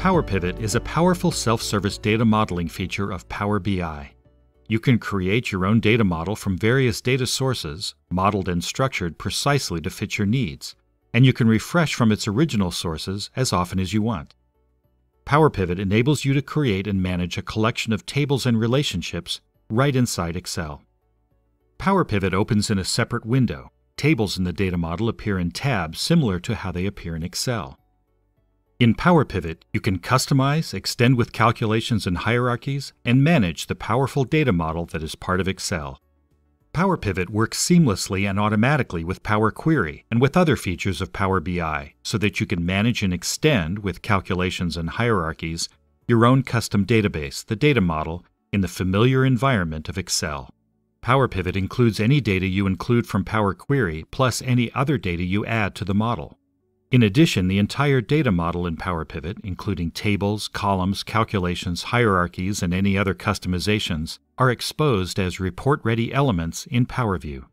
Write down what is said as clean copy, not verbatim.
Power Pivot is a powerful self-service data modeling feature of Power BI. You can create your own data model from various data sources, modeled and structured precisely to fit your needs, and you can refresh from its original sources as often as you want. Power Pivot enables you to create and manage a collection of tables and relationships right inside Excel. Power Pivot opens in a separate window. Tables in the data model appear in tabs similar to how they appear in Excel. In Power Pivot, you can customize, extend with calculations and hierarchies, and manage the powerful data model that is part of Excel. Power Pivot works seamlessly and automatically with Power Query and with other features of Power BI so that you can manage and extend with calculations and hierarchies your own custom database, the data model, in the familiar environment of Excel. Power Pivot includes any data you include from Power Query plus any other data you add to the model. In addition, the entire data model in Power Pivot, including tables, columns, calculations, hierarchies, and any other customizations, are exposed as report-ready elements in Power View.